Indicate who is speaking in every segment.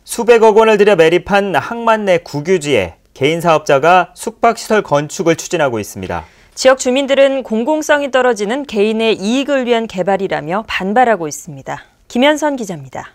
Speaker 1: 수백억 원을 들여 매립한 항만 내 국유지에 개인 사업자가 숙박시설 건축을 추진하고 있습니다.
Speaker 2: 지역 주민들은 공공성이 떨어지는 개인의 이익을 위한 개발이라며 반발하고 있습니다. 김현선 기자입니다.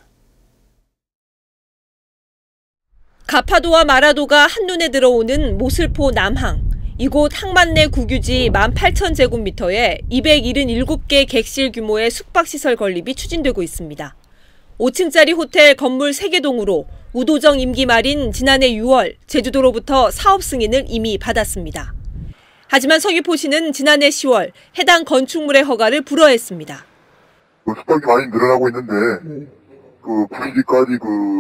Speaker 3: 가파도와 마라도가 한눈에 들어오는 모슬포 남항. 이곳 항만 내 국유지 18,000제곱미터에 277개 객실 규모의 숙박시설 건립이 추진되고 있습니다. 5층짜리 호텔 건물 3개 동으로 우도정 임기 말인 지난해 6월 제주도로부터 사업 승인을 이미 받았습니다. 하지만 서귀포시는 지난해 10월 해당 건축물의 허가를 불허했습니다.
Speaker 4: 숙박이 많이 늘어나고 있는데 굳이까지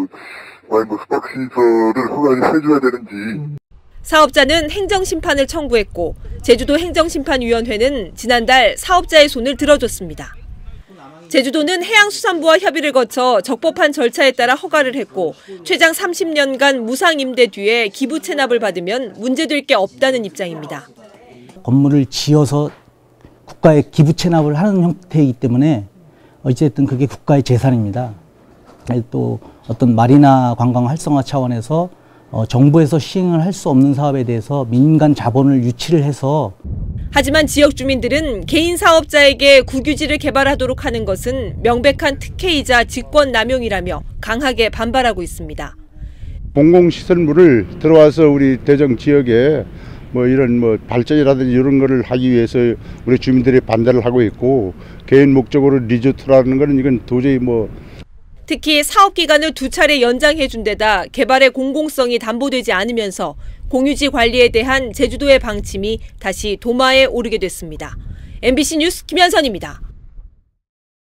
Speaker 4: 숙박시설을 허가를 해줘야 되는지.
Speaker 3: 사업자는 행정심판을 청구했고 제주도 행정심판위원회는 지난달 사업자의 손을 들어줬습니다. 제주도는 해양수산부와 협의를 거쳐 적법한 절차에 따라 허가를 했고 최장 30년간 무상임대 뒤에 기부 체납을 받으면 문제될 게 없다는 입장입니다.
Speaker 5: 건물을 지어서 국가에 기부 체납을 하는 형태이기 때문에 어쨌든 그게 국가의 재산입니다. 또 어떤 마리나 관광 활성화 차원에서 정부에서 시행을 할 수 없는 사업에 대해서 민간 자본을 유치를 해서.
Speaker 3: 하지만 지역 주민들은 개인 사업자에게 국유지를 개발하도록 하는 것은 명백한 특혜이자 직권 남용이라며 강하게 반발하고 있습니다.
Speaker 6: 공공시설물을 들어와서 우리 대정 지역에 이런 발전이라든지 이런 거를 하기 위해서 우리 주민들이 반대를 하고 있고, 개인 목적으로 리조트라는 거는 이건 도저히
Speaker 3: 특히 사업 기간을 2차례 연장해준 데다 개발의 공공성이 담보되지 않으면서 공유지 관리에 대한 제주도의 방침이 다시 도마에 오르게 됐습니다. MBC 뉴스 김현선입니다.